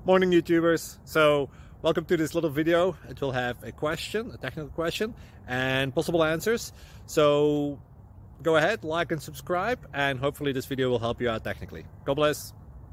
Morning YouTubers. So welcome to this little video. It will have a question, a technical question, and possible answers. So go ahead, like and subscribe, and hopefully this video will help you out technically. God bless.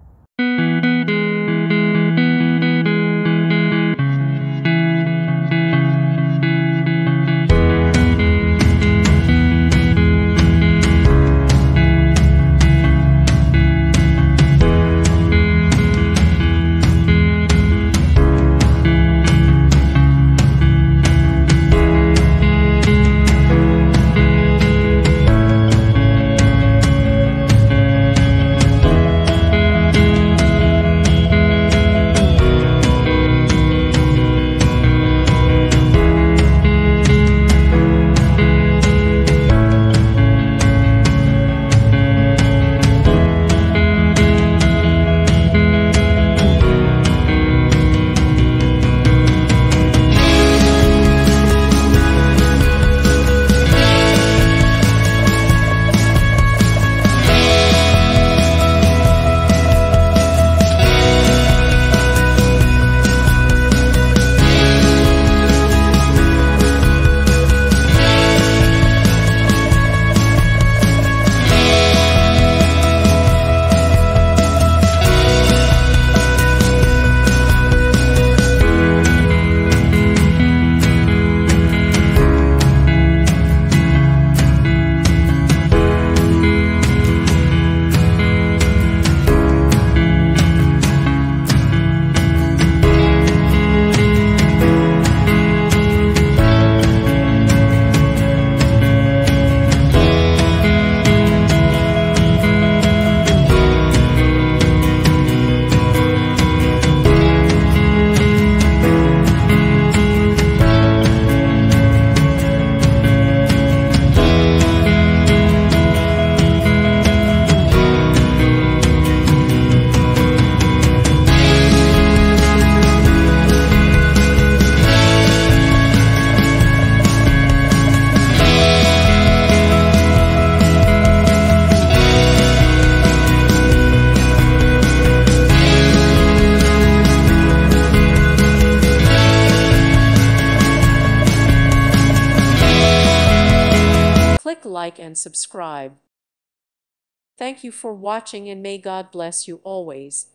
Click like and subscribe. Thank you for watching and may God bless you always.